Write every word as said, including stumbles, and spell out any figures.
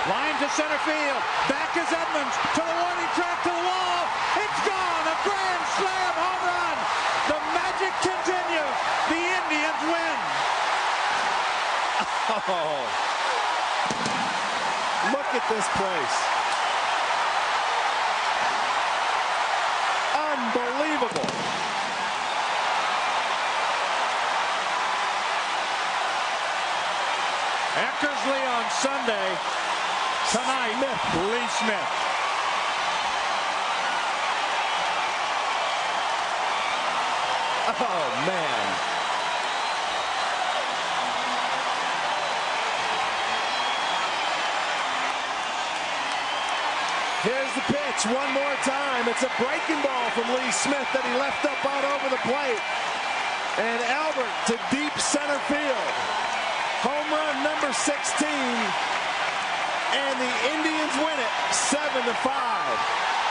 Line to center field. Back is Edmonds to the warning track to the wall. It's gone. A grand slam home run. The magic continues. The Indians win. Oh. Look at this place. Unbelievable. Eckersley on Sunday. Tonight, Smith. Lee Smith. Oh, man. Here's the pitch one more time. It's a breaking ball from Lee Smith that he left up out over the plate. And Albert to deep center field. Home run number sixteen. And the Indians win it seven to five.